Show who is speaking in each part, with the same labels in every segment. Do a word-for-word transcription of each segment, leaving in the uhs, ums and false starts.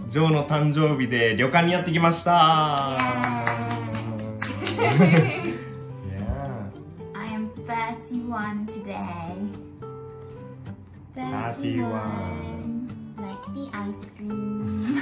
Speaker 1: ジョーの誕生日で旅館にやってきました。
Speaker 2: Yeah. I am thirty-one today. thirty-one. Like the ice cream.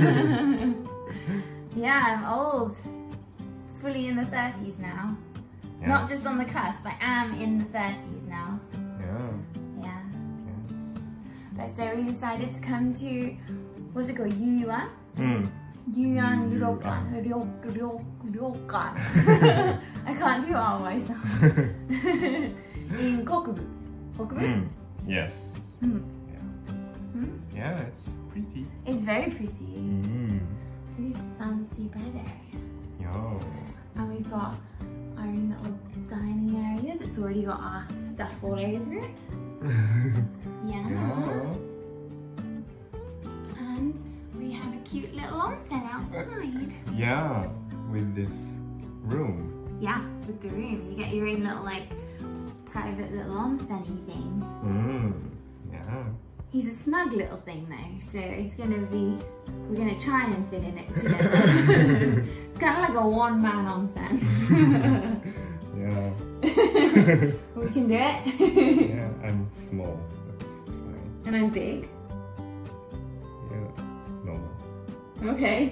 Speaker 2: Yeah, I'm old. Fully in the thirties now. Yeah. Not just on the cusp, I am in the thirties now.
Speaker 1: Yeah.
Speaker 2: Yeah. Yes. But so we decided to come to, what's it called, Yuyuan?
Speaker 1: Mm.
Speaker 2: Yuyuan Ryokan. Ryokan. I can't do it all myself. In Kokubu. Kokubu?
Speaker 1: Mm. Yes.
Speaker 2: Mm.
Speaker 1: Yeah.
Speaker 2: Mm?
Speaker 1: Yeah, it's pretty.
Speaker 2: It's very pretty.
Speaker 1: Mm.
Speaker 2: It is fancy bed area.
Speaker 1: Yo.
Speaker 2: And we've got our own little dining area that's already got our stuff all over it. Yeah.
Speaker 1: Yeah.
Speaker 2: And we have a cute little onsen outside.
Speaker 1: Yeah, with this room.
Speaker 2: Yeah, with the room. You get your own little like private little onsen-y thing.
Speaker 1: Mm. Yeah.
Speaker 2: He's a snug little thing though, so it's gonna be, we're gonna try and fit in it together. It's kind of like a one-man onsen.
Speaker 1: Yeah.
Speaker 2: We can do it.
Speaker 1: Yeah, I'm small. That's fine.
Speaker 2: And I'm big.
Speaker 1: Yeah, normal.
Speaker 2: Okay.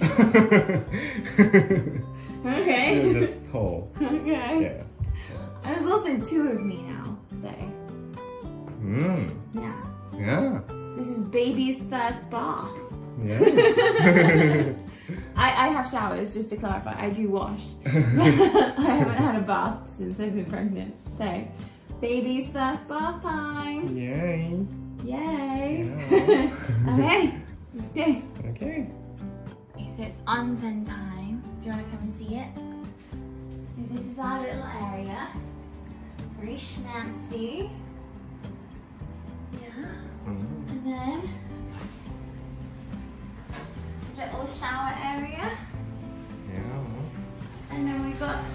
Speaker 2: Okay.
Speaker 1: You're just tall.
Speaker 2: Okay.
Speaker 1: Yeah.
Speaker 2: And there's also two of me now, so.
Speaker 1: Mm.
Speaker 2: Yeah.
Speaker 1: Yeah.
Speaker 2: This is baby's first bath.
Speaker 1: Yes.
Speaker 2: I, I have showers, just to clarify. I do wash. I haven't had a bath since I've been pregnant. So, baby's first bath time.
Speaker 1: Yay.
Speaker 2: Yay.
Speaker 1: Yeah.
Speaker 2: Okay. Let's go.
Speaker 1: Okay.
Speaker 2: Okay, so it's onsen time. Do you want to come and see it? So this is our little area. Very schmancy. Yeah.
Speaker 1: Mm.
Speaker 2: And then little shower area.
Speaker 1: Yeah.
Speaker 2: And then we've got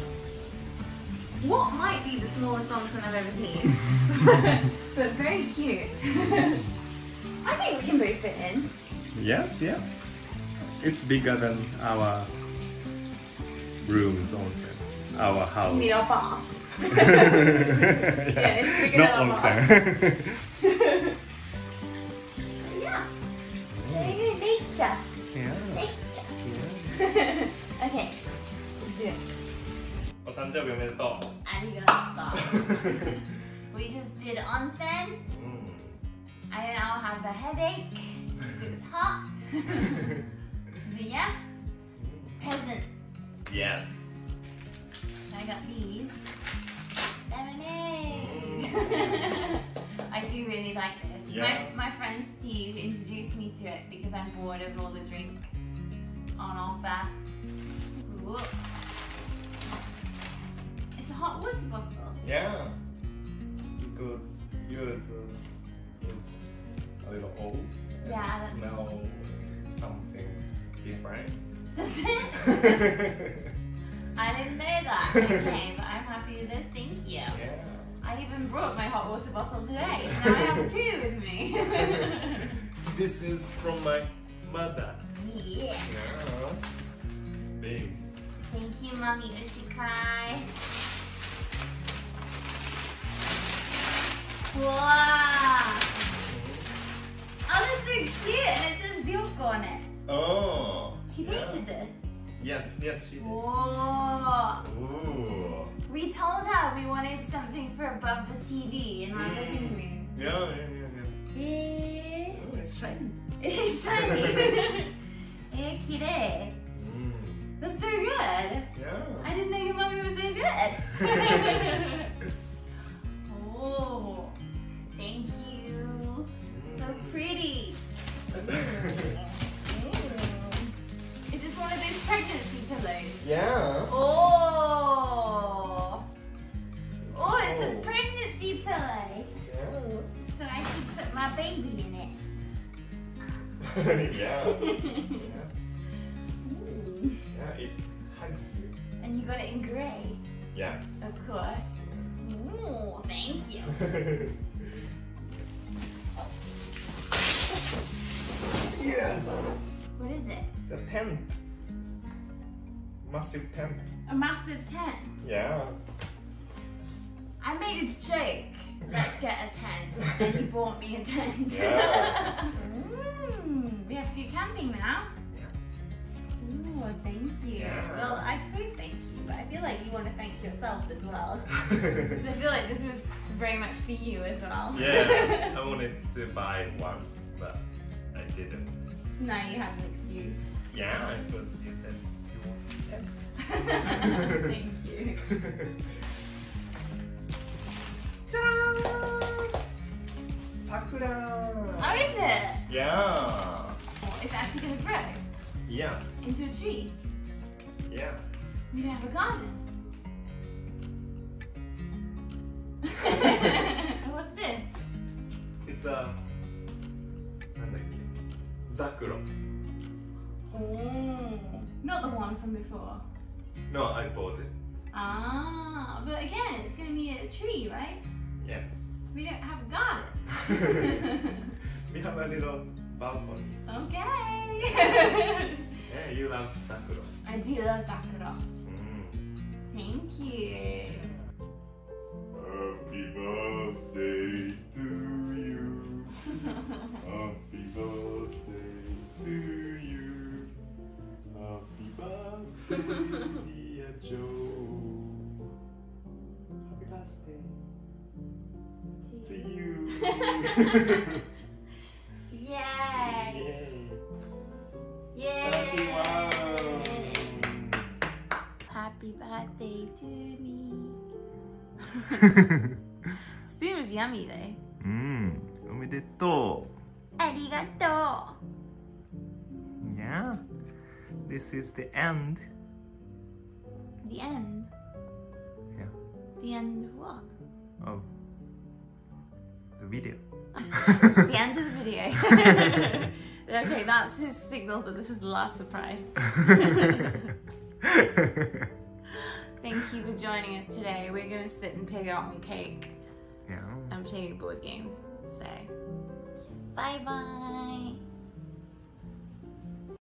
Speaker 2: what might be the smallest onsen I've ever seen. But very cute. I think we can both fit in.
Speaker 1: Yes, yeah. It's bigger than our rooms also. Our house.
Speaker 2: You mean our bath?
Speaker 1: Yeah,
Speaker 2: Yeah, it's bigger
Speaker 1: not
Speaker 2: than our
Speaker 1: onsen.
Speaker 2: Yeah. Very nature.
Speaker 1: Yeah.
Speaker 2: Nature.
Speaker 1: Yeah.
Speaker 2: Okay. Let's do it.
Speaker 1: お誕生日おめでとう。
Speaker 2: ありがとう。We just did onsen. I now have a headache because it was hot. But yeah, present.
Speaker 1: Yes.
Speaker 2: I got these. Lemonade. I do really like this.
Speaker 1: Yeah.
Speaker 2: My, my friend Steve introduced me to it because I'm bored of all the drink on offer. Ooh. It's a hot water bottle.
Speaker 1: Yeah. Because yours uh, is a little old. And
Speaker 2: Yeah,
Speaker 1: it
Speaker 2: that's
Speaker 1: smells something different.
Speaker 2: Does it? I didn't know that. Okay, but I'm happy with this. Thank you.
Speaker 1: Yeah.
Speaker 2: I even brought my hot water bottle today, so now I have two with me.
Speaker 1: This is from my mother.
Speaker 2: Yeah.
Speaker 1: Yeah. It's big.
Speaker 2: Thank you, Mommy Ushikai. Wow. Oh, that's so cute, and it says Ryoko on it.
Speaker 1: Oh.
Speaker 2: She painted this.
Speaker 1: Yes, yes, she did.
Speaker 2: Whoa.
Speaker 1: Ooh.
Speaker 2: We told her we wanted something for above the T V in our living room.
Speaker 1: Yeah, yeah, yeah,
Speaker 2: Yeah.
Speaker 1: yeah. Oh, it's shiny.
Speaker 2: It's shiny. Yeah, kirei.
Speaker 1: Mm.
Speaker 2: That's so good.
Speaker 1: Yeah.
Speaker 2: I didn't know your mommy was so good. Oh, thank you. So pretty. Is this one of those pregnancy pillows?
Speaker 1: Yeah.
Speaker 2: Oh. Oh, it's
Speaker 1: Oh.
Speaker 2: a pregnancy pillow.
Speaker 1: Yeah.
Speaker 2: So I can put my baby in it.
Speaker 1: Yeah. Yes.
Speaker 2: Ooh.
Speaker 1: Yeah, it hugs you.
Speaker 2: And you got it in grey,
Speaker 1: Yes.
Speaker 2: of course. Ooh, thank you.
Speaker 1: Yes.
Speaker 2: What is it?
Speaker 1: It's a tent. Massive tent.
Speaker 2: A massive tent.
Speaker 1: Yeah.
Speaker 2: I made a joke. Let's get a tent. And you bought me a tent.
Speaker 1: Yeah.
Speaker 2: mm, we have to go camping now.
Speaker 1: Yes.
Speaker 2: Ooh, thank you.
Speaker 1: Yeah.
Speaker 2: Well, I suppose thank you, but I feel like you want to thank yourself as well. Because I feel like this was very much for you as well.
Speaker 1: Yeah. I wanted to buy one, but I didn't.
Speaker 2: So now you have an excuse.
Speaker 1: Yeah, because you said you want a tent.
Speaker 2: Thank you.
Speaker 1: Ta-da! Sakura!
Speaker 2: Oh, is it?
Speaker 1: Yeah.
Speaker 2: Oh, it's actually going to grow
Speaker 1: Yes.
Speaker 2: into a tree.
Speaker 1: Yeah.
Speaker 2: We don't have a garden. What's this?
Speaker 1: It's a... なんだっけ? Zakuro.
Speaker 2: Oh, not the one from before.
Speaker 1: No, I bought it.
Speaker 2: Ah, but again, it's going to be a tree, right?
Speaker 1: Yes.
Speaker 2: We don't have a garden.
Speaker 1: We have a little balcony.
Speaker 2: Okay.
Speaker 1: Yeah, you love Sakura.
Speaker 2: I do love Sakura.
Speaker 1: Mm.
Speaker 2: Thank you.
Speaker 1: Happy birthday to you. Happy birthday to you. Happy birthday, dear Joe. Happy birthday to you.
Speaker 2: Yay!
Speaker 1: Yay!
Speaker 2: Yay!
Speaker 1: thirty-one.
Speaker 2: Happy birthday to me. Spoon was yummy though.
Speaker 1: うん、おめでとう。
Speaker 2: ありがと
Speaker 1: Yeah. This is the end.
Speaker 2: う. The end.
Speaker 1: Yeah.
Speaker 2: The end of what?
Speaker 1: Of the video.
Speaker 2: It's the end of the video. Okay, that's his signal that this is the last surprise. Thank you for joining us today. We're going to sit and pick out on cake
Speaker 1: Yeah.
Speaker 2: and play board games. So, bye bye.